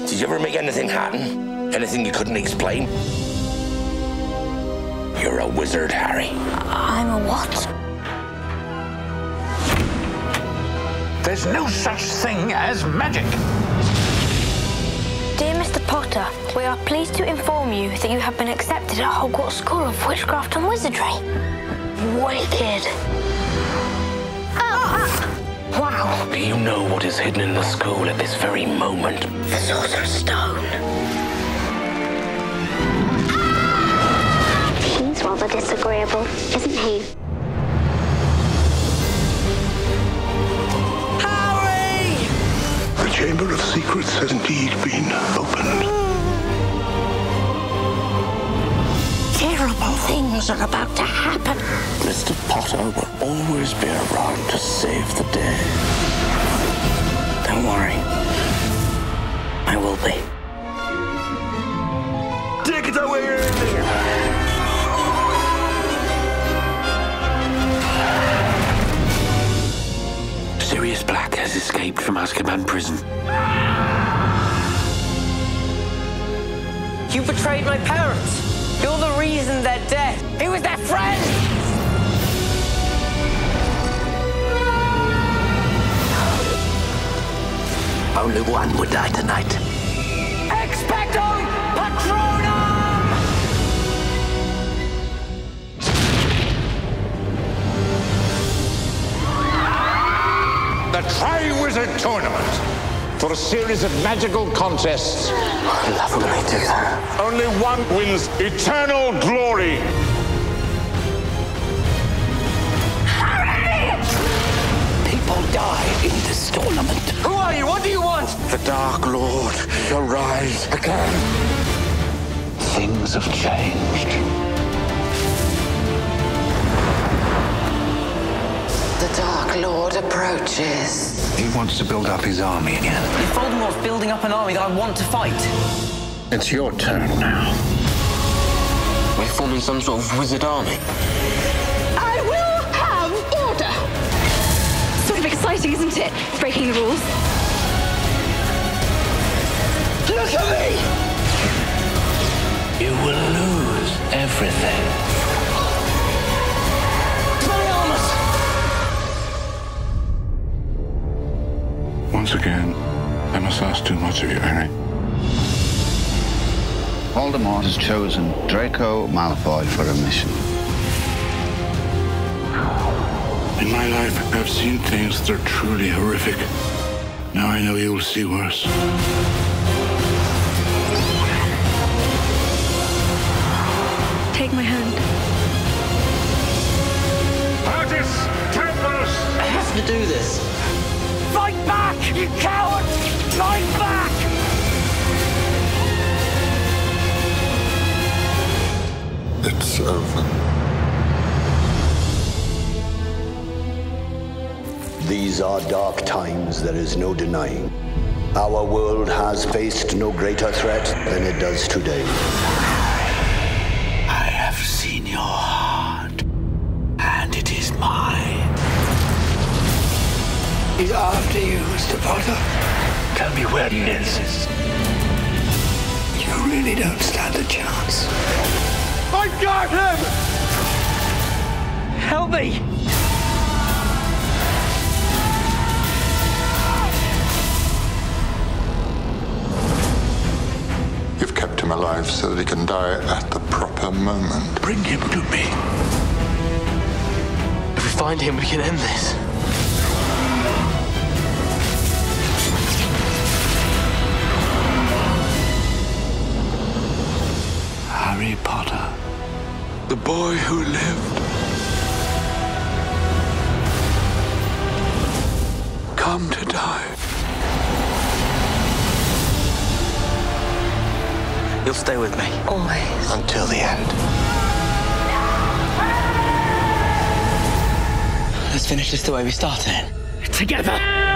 Did you ever make anything happen? Anything you couldn't explain? You're a wizard, Harry. I'm a what? There's no such thing as magic. Dear Mr. Potter, we are pleased to inform you that you have been accepted at Hogwarts School of Witchcraft and Wizardry. Wicked. Wow. Do you know what is hidden in the school at this very moment? The Sorcerer's Stone. He's rather disagreeable, isn't he? Harry! The Chamber of Secrets has indeed been opened. Terrible things are about to happen. Mr. Potter will always be around to save the day. Don't worry. I will be. Take it away! Sirius Black has escaped from Azkaban prison. You betrayed my parents. You're the reason they're dead. He was their friend! Only one would die tonight. Expecto Patronum! The Triwizard Tournament. For a series of magical contests. I love when they do that. Only one wins eternal glory. People die in this tournament. Who are you? What do you want? The Dark Lord shall rise again. Things have changed. The Dark Lord approaches. He wants to build up his army again. If Voldemort's building up an army that I want to fight. It's your turn now. We're forming some sort of wizard army. I will have order! Sort of exciting, isn't it? Breaking the rules. Look at me! You will lose everything. Once again, I must ask too much of you, Harry. Voldemort has chosen Draco Malfoy for a mission. In my life, I've seen things that are truly horrific. Now I know you will see worse. Take my hand. Artis Tempus! I have to do this. Fight back, you coward! Fight back! It's over. These are dark times, there is no denying. Our world has faced no greater threat than it does today. I have seen your heart, and it is mine. He's after you, Mr. Potter. Tell me where he is. You really don't stand a chance. I got him! Help me! You've kept him alive so that he can die at the proper moment. Bring him to me. If we find him, we can end this. Harry Potter, the boy who lived. Come to die. You'll stay with me. Always. Until the end. Let's finish this the way we started it. Together.